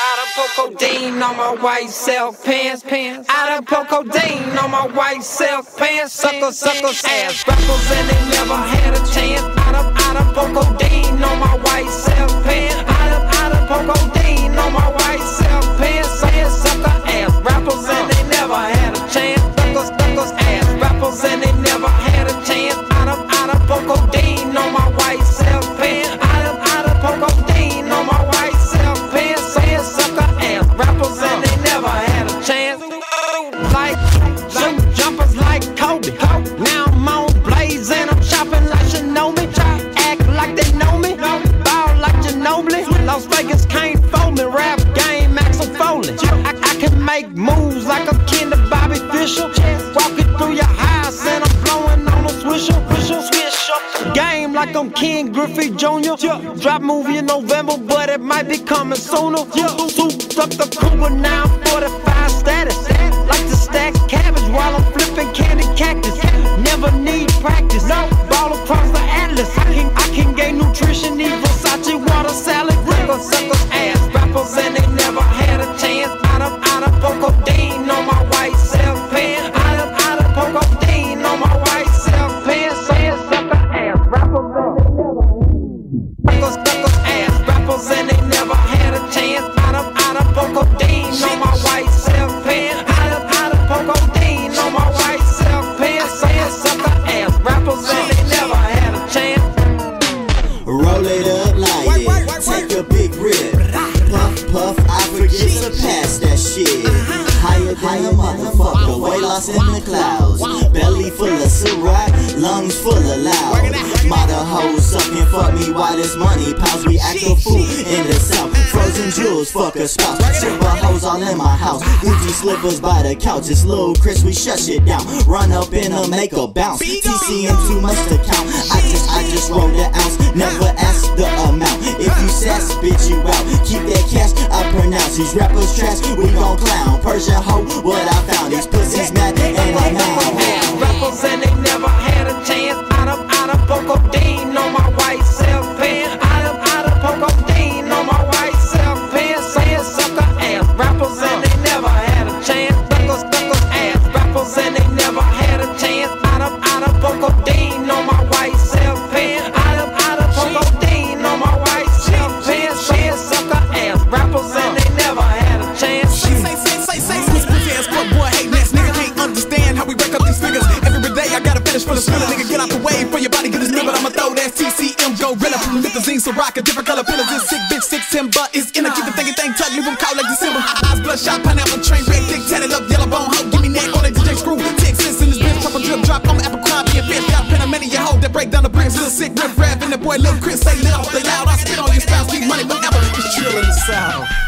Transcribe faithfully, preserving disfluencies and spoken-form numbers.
I done put codeine on my white silk pants, pants. I done put codeine on my white silk pants. Sucker, suckers, ass rappers, and they never had a chance. I done, I done put codeine on my white silk pants. I done, I done put codeine on my white silk pants. Saying sucker, ass rappers, and they never had a chance. Suckers, suckers, ass rappers, and they never had a chance. I done, I done put codeine on my white silk pants. I done, I done put codeine on my white silk pants. Saying sucker, ass rappers, and they never had a chance. Like shoot jumpers like Kobe. Now I'm on Blaze and I'm shopping like Shinomi. Act like they know me, ball like Ginobili. Las Vegas can't fold me. Rap game, Axel Foley. I, I can make moves like a kin to Bobby Fischer. Walking through your house and I'm blowing on a swisher. Game like I'm Ken Griffey Junior Drop movie in November, but it might be coming sooner. Souped up the Cougar, now I'm forty-five status. Like to stack cabbage while I'm flipping candy cactus. Never need practice, no ball across the atlas. I can, I can gain nutrition, eat Versace water salad. Suckers, suckers, ass rappers, and they never had a chance. I done, I done put codeine on my white silk pants. I done, I done put codeine on my white silk pants. Saying sucker, ass rappers, and they never had. Suckers, suckers, ass rappers, and they never had a chance. I done, I done put codeine on my white silk pants. I done, I done put codeine on my white silk pants. Saying sucker, ass rappers, and they never had a chance. Roll it up, light it, take a big rip. Puff, puff, I forget to pass that shit. Higher than a motherfucker, way lost in the clouds. Belly full of Ciroc, lungs full of loud. Mother hoes sucking, fuck me, why this money piles? We act a fool in the south. Frozen jewels, fuck a spouse. Silver hoes all in my house. Gucci slippers by the couch. It's Lil Chris, we shut shit down. Run up in her, make her bounce. T C M too much to count. I just, I just roll the ounce. Never ask the amount. If you sass, bitch, you out. Keep that cash, I pronounce. These rappers trash, we gon' clown. Persian hoe, what I found. These pussies mad and I'm out. Rappers and they never had a chance. I done, I done put codeine on my white silk pants. I done, I done put codeine on my white silk pants. Saying sucker, ass rappers, and they never had a chance. Suckers, suckers, ass rappers, and they never had a chance. I done, I done put codeine on my white silk pants. I done, I done put codeine on my white silk pants. Saying sucker, ass rappers, and they never had a chance. Say, say, say, say, say, say, pussy ass fuck boy, hate ass nigga. Can't understand how we break up these figures. Every day I gotta finish for the spiller, nigga. Get out the way for your body, get this nigga. I'ma throw that T C M gorilla from the Methazine, so rock a different color pillars. This sick bitch, six timber is in a keep the thingy thing tucked, leave them cold like December. Eyes bloodshot, pineapple train, red dick, tatted up, yellow bone hoe. Give me neck on that D J screw. Texas in this bitch, couple drip drop on my apple crop, be a bitch. Got a pen of many, you hold that break down the bricks. Little sick riff rap, and that boy Lil Chris say lit off the loud. I spit on your spouse, keep money whenever. Just chill in the south.